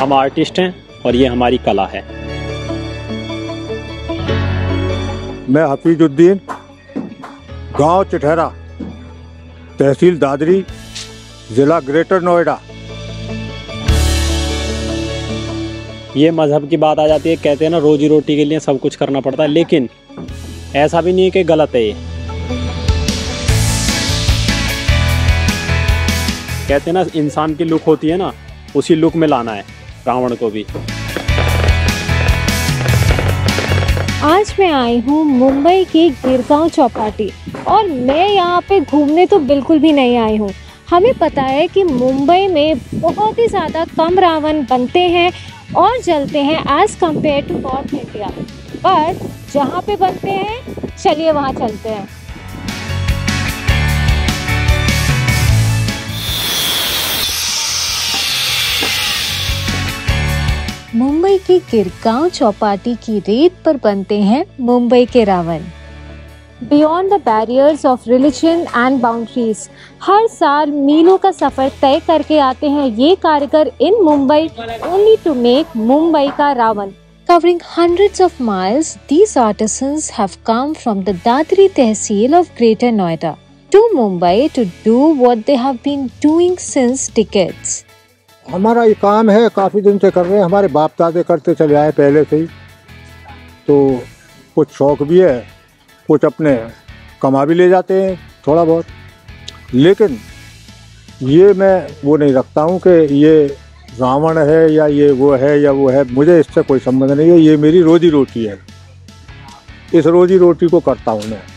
हम आर्टिस्ट हैं और ये हमारी कला है। मैं हफीजुद्दीन, गांव चिठहरा, तहसील दादरी, जिला ग्रेटर नोएडा। ये मज़हब की बात आ जाती है, कहते हैं ना रोजी रोटी के लिए सब कुछ करना पड़ता है, लेकिन ऐसा भी नहीं है कि गलत है। ये कहते हैं ना इंसान की लुक होती है ना, उसी लुक में लाना है रावण को भी। आज मैं आई हूँ मुंबई की गिरगांव चौपाटी और मैं यहाँ पे घूमने तो बिल्कुल भी नहीं आई हूँ। हमें पता है कि मुंबई में बहुत ही ज़्यादा कम रावण बनते हैं और जलते हैं as compare to north India, पर जहाँ पे बनते हैं चलिए वहाँ चलते हैं। मुंबई की गिरगांव चौपाटी की रेत पर बनते हैं मुंबई के Ravan. Beyond the barriers of religion and boundaries हर साल मीलों का सफर तय करके आते हैं ये कारीगर in Mumbai only to make Mumbai का Ravan. Covering hundreds of miles, these artisans have come from the Dadri Tehsil of Greater Noida to Mumbai to do what they have been doing since decades. हमारा ये काम है, काफ़ी दिन से कर रहे हैं, हमारे बाप दादे करते चले आए पहले से ही। तो कुछ शौक भी है, कुछ अपने कमा भी ले जाते हैं थोड़ा बहुत, लेकिन ये मैं वो नहीं रखता हूँ कि ये रावण है या ये वो है या वो है, मुझे इससे कोई संबंध नहीं है। ये मेरी रोजी रोटी है, इस रोजी रोटी को करता हूँ मैं।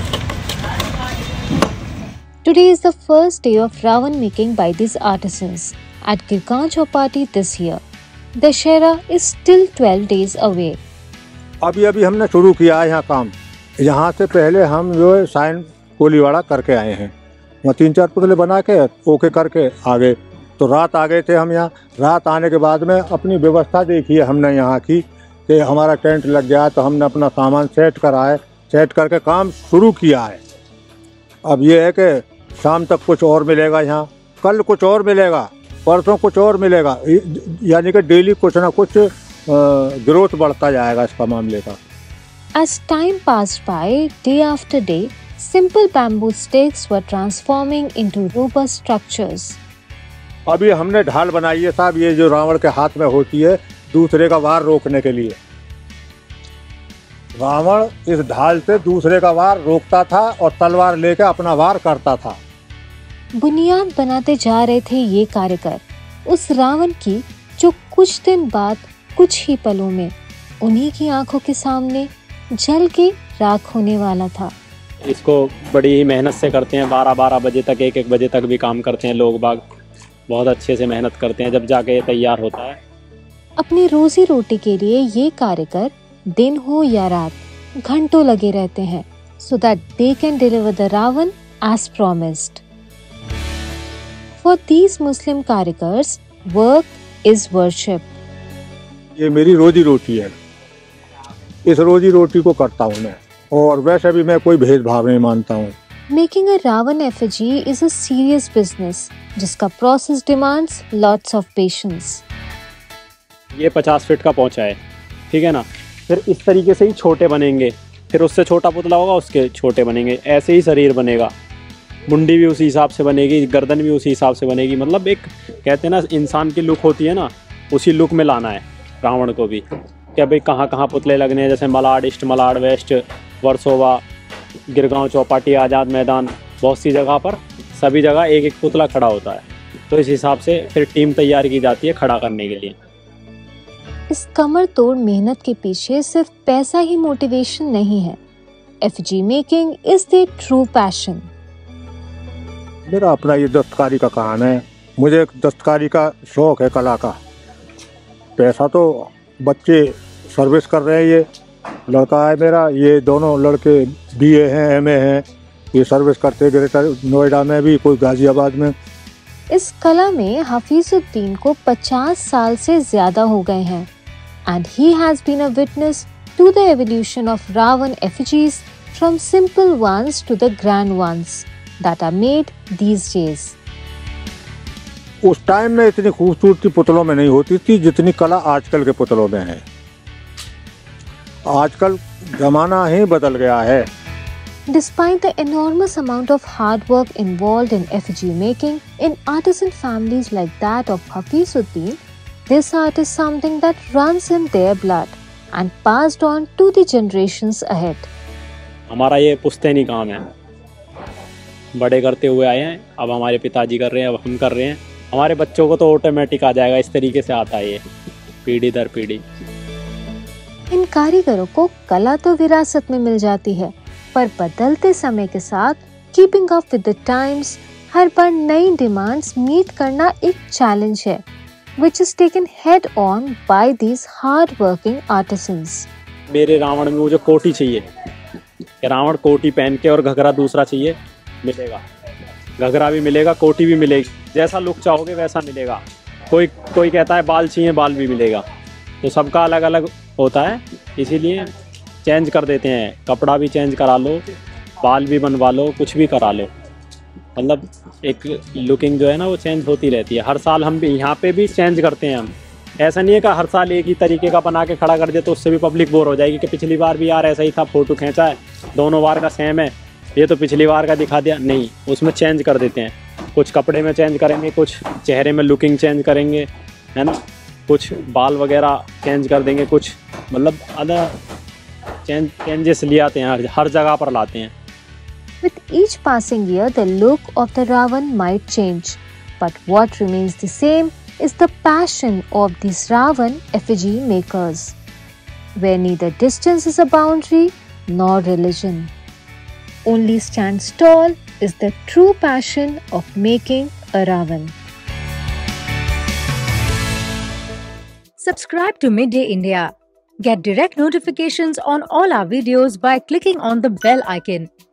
Today is the first day of Ravan making by these artisans at Girgaon Chowpatty this year. Dussehra is still 12 days away. अभी हमने शुरू किया है यहाँ काम। यहाँ से पहले हम जो है साइन कोलीवाड़ा करके आए हैं, वहाँ 3-4 पुतले बना के ओके करके आ गए। तो रात आ गए थे हम यहाँ। रात आने के बाद में अपनी व्यवस्था देखी है हमने यहाँ की कि हमारा टेंट लग गया, तो हमने अपना सामान सेट करा है, सेट करके काम शुरू किया है। अब ये है कि शाम तक कुछ और मिलेगा यहाँ, कल कुछ और मिलेगा, परसों कुछ और मिलेगा, यानी कि डेली कुछ ना कुछ ग्रोथ बढ़ता जाएगा इसका मामले का। As time passed by, day after day, simple bamboo sticks were transforming into robust structures. अभी हमने ढाल बनाई है साहब, ये जो रावण के हाथ में होती है दूसरे का वार रोकने के लिए। रावण इस ढाल से दूसरे का वार रोकता था और तलवार लेकर अपना वार करता था। बुनियाद बनाते जा रहे थे ये कारीगर उस रावण की, जो कुछ दिन बाद कुछ ही पलों में उन्हीं की आंखों के सामने जल के राख होने वाला था। इसको बड़ी ही मेहनत से करते हैं, 12-12 बजे तक, 1-1 बजे तक भी काम करते हैं लोग बाग, बहुत अच्छे से मेहनत करते हैं, जब जाके ये तैयार होता है। अपनी रोजी रोटी के लिए ये कारीगर दिन हो या रात घंटों लगे रहते हैं, so that they can deliver the Ravan as promised. For these Muslim karigars, work is worship. ये मेरी रोजी रोटी है, इस रोजी रोटी को करता हूँ मैं, और वैसे भी मैं कोई भेदभाव नहीं मानता हूँ। Making a Ravan effigy is a serious business, जिसका process demands lots of patience. ये 50 फीट का पहुंचा है, ठीक है ना, फिर इस तरीके से ही छोटे बनेंगे, फिर उससे छोटा पुतला होगा उसके छोटे बनेंगे, ऐसे ही शरीर बनेगा, मुंडी भी उसी हिसाब से बनेगी, गर्दन भी उसी हिसाब से बनेगी। मतलब एक कहते हैं ना इंसान की लुक होती है ना, उसी लुक में लाना है रावण को भी। कि भाई कहाँ कहाँ पुतले लगने हैं, जैसे मलाड ईस्ट, मलाड वेस्ट, वर्सोवा, गिरगांव चौपाटी, आज़ाद मैदान, बहुत सी जगह पर सभी जगह एक एक पुतला खड़ा होता है। तो इस हिसाब से फिर टीम तैयार की जाती है खड़ा करने के लिए। इस कमर तोड़ मेहनत के पीछे सिर्फ पैसा ही मोटिवेशन नहीं है। Effigy making is the true passion. मेरा अपना ये दस्तकारी का काम है, मुझे एक दस्तकारी का शौक है, कला का। पैसा तो बच्चे सर्विस कर रहे हैं, ये लड़का है मेरा, ये दोनों लड़के बीए हैं, एमए हैं, ये सर्विस करते हैं ग्रेटर नोएडा में भी, कोई गाजियाबाद में। इस कला में हफीजुद्दीन को 50 साल से ज्यादा हो गए हैं and he has been a witness to the evolution of Ravan effigies from simple ones to the grand ones that are made these days. उस टाइम में इतनी खूबसूरती पुतलों में नहीं होती थी जितनी कला आजकल के पुतलों में है। आजकल ज़माना ही बदल गया है। Despite the enormous amount of hard work involved in effigy making in artisan families like that of Hafeezuddin, this art is something that runs in their blood and passed on to the generations ahead. हमारा ये पुश्तैनी काम है, बड़े करते हुए आए हैं, अब हमारे पिताजी कर रहे हैं, अब हम कर रहे हैं, हमारे बच्चों को तो ऑटोमेटिक आ जाएगा। इस तरीके से आता है ये पीढ़ी दर पीढ़ी। इन कारीगरों को कला तो विरासत में मिल जाती है, पर बदलते समय के साथ keeping up with the times, हर बार नई डिमांड्स मीट करना एक चैलेंज है, which is taken head on by these hard working artisans. मेरे रावण में मुझे कोटी चाहिए, रावण कोटी पहन के और घघरा दूसरा चाहिए, मिलेगा। घघरा भी मिलेगा, कोटी भी मिलेगी, जैसा लुक चाहोगे वैसा मिलेगा। कोई कहता है बाल चाहिए, बाल भी मिलेगा। तो सबका अलग अलग होता है, इसीलिए चेंज कर देते हैं। कपड़ा भी चेंज करा लो, बाल भी बनवा लो, कुछ भी करा लो, मतलब एक लुकिंग जो है ना वो चेंज होती रहती है। हर साल हम भी यहाँ पे भी चेंज करते हैं। हम ऐसा नहीं है कि हर साल एक ही तरीके का बना के खड़ा कर दे, तो उससे भी पब्लिक बोर हो जाएगी कि पिछली बार भी यार ऐसा ही था, फ़ोटो खींचा है, दोनों बार का सेम है, ये तो पिछली बार का दिखा दिया। नहीं, उसमें चेंज कर देते हैं। कुछ कपड़े में चेंज करेंगे, कुछ चेहरे में लुकिंग चेंज करेंगे, है ना, कुछ बाल वगैरह चेंज कर देंगे, कुछ मतलब अदर चेंजेस ले आते हैं, हर जगह पर लाते हैं। With each passing year, the look of the Ravan might change, but what remains the same is the passion of these Ravan effigy makers, where neither distance is a boundary nor religion. Only stands tall is the true passion of making a Ravan. Subscribe to Midday India. Get direct notifications on all our videos by clicking on the bell icon.